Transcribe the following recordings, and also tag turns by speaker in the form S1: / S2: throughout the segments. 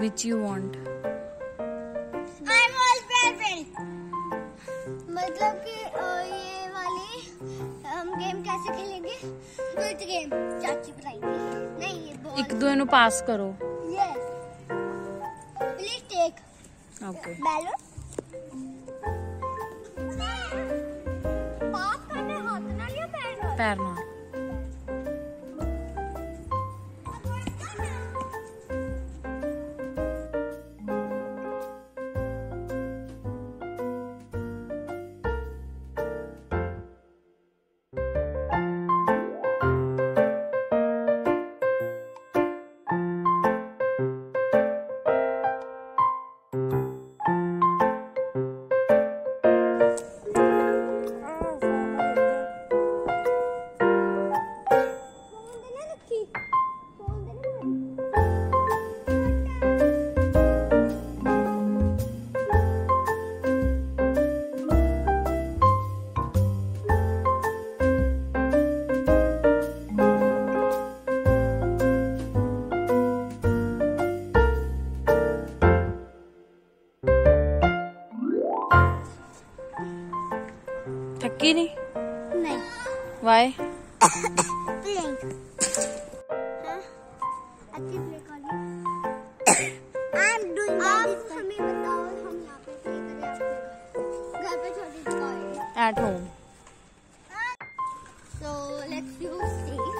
S1: Which you want?
S2: I'm all present. मतलब कि ये वाली हम गेम कैसे खेलेंगे? Good game. चाची बताएंगे. नहीं ये बॉल.
S1: एक दो पास करो.
S2: Yes. Please take.
S1: Okay.
S2: Balloon. पास करने हाथ ना लिया पैर.
S1: पैर ना. थकी नहीं?
S2: नहीं.
S1: Why?
S2: Playing. हाँ? अच्छी play कर ली. I'm doing that. आप हमें बताओ हम यहाँ पे play करें आपके घर पे छोटी सी.
S1: At home.
S2: So let's use this.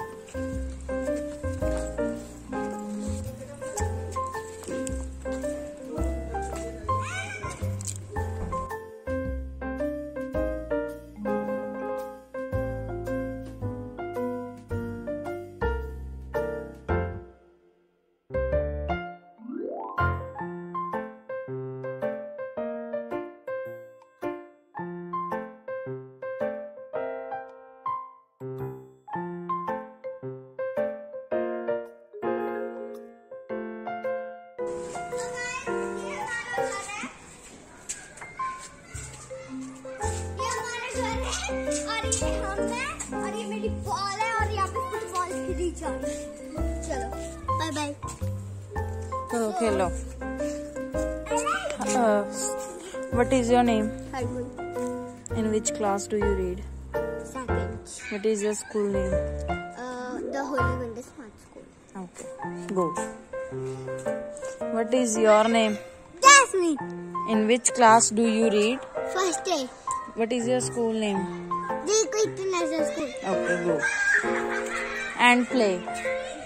S2: और ये हम हैं और ये मेरी बॉल है और यहाँ पे कुछ बॉल गिरी जा रही है. चलो बाय बाय.
S1: तो खेलो. What is your name?
S2: Hargun.
S1: In which class do you read?
S2: Second.
S1: What is your school name?
S2: The Holy Window Smart School.
S1: Okay, go. What is your name?
S2: Jasmine.
S1: In which class do you read?
S2: First day.
S1: What is your school name?
S2: International School.
S1: Okay, go. And play.